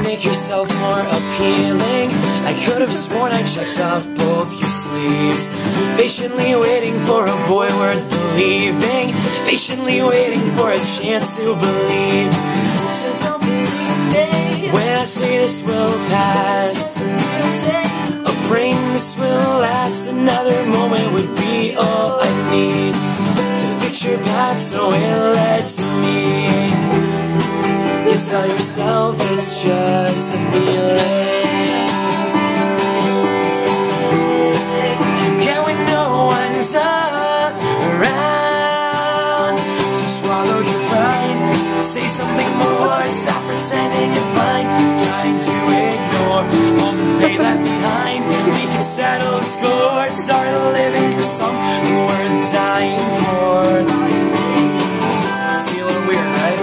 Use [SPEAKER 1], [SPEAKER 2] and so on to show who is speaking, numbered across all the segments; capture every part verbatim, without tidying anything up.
[SPEAKER 1] make yourself more appealing. I could have sworn I checked off both your sleeves. Patiently waiting for a boy worth believing. Patiently waiting for a chance to believe. So don't believe me when I say this will pass. A praying this will last. Another moment would be all I need to fix your path so it led to me. You tell yourself it's just a feeling. You get when no one's around. So swallow your pride. Say something more. Stop pretending you're fine. Trying to ignore all that they left behind. We can settle the score. Start living for something worth dying for. See, a little weird, right?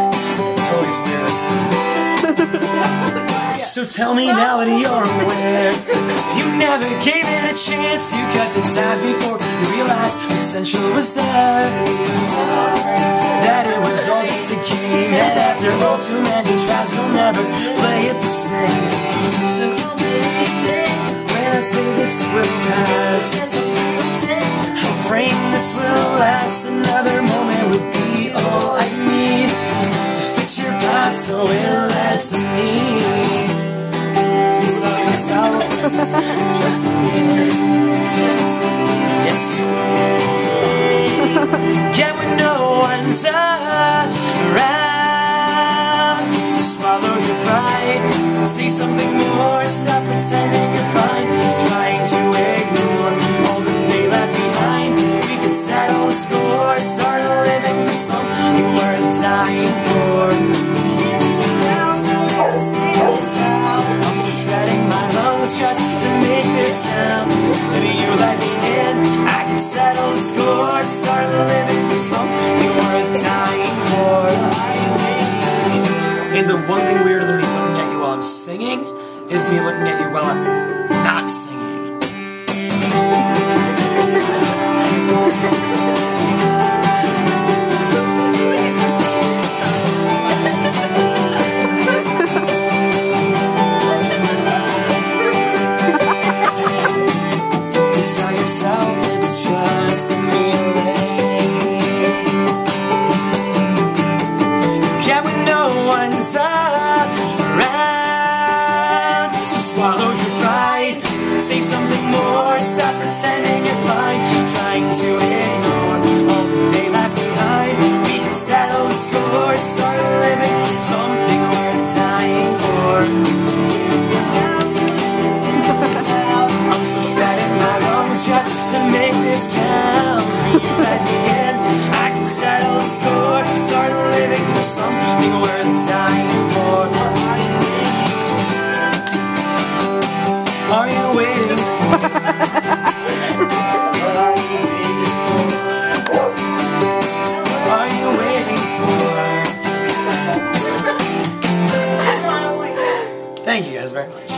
[SPEAKER 1] So tell me now that you're aware. You never gave it a chance. You cut the ties before you realized potential was there. That it was all just a game. And after all too many tries, you'll never play it the same. So tell me when I say this will pass. I'm praying this will last. Another moment would be all I need to fix your path so it lets me. Tell yourself it's just a feeling. Yes, you will. Get when no one's around. Just swallow your pride. Say something more. Stop pretending you're fine. Trying to ignore all that they left behind. We can settle the score. Start living for something worth dying for. Shredding my lungs just to make this count. Maybe you let me in, I can settle the score. Start living for something worth dying for. And the one thing weirder than me looking at you while I'm singing is me looking at you while I'm not singing. Around, so swallow your pride. Say something more. Stop pretending you're fine. Trying to ignore all that they left behind. We can settle the score. Start living something worth dying for. I'm so shredding my lungs just to make this count. You let me in, I can settle the score. Start living for something worth dying for. Are you waiting for? Are you waiting for? Thank you guys very much.